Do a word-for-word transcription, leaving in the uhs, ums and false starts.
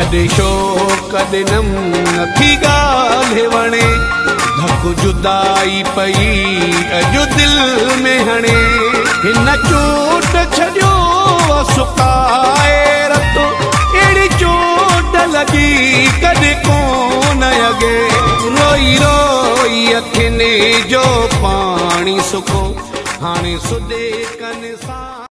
कदे शोक ॾिनम नथी ॻाल्हि वणे धक जुदाई पई अॼु दिल में हणे हिन चोट छॾियो सुकाए रतो अहिड़ी चोट लॻी कॾहिं कोन अॻे रोई रोई अखियुनि जो पाणी सुको हाणे सुॾे कनि सां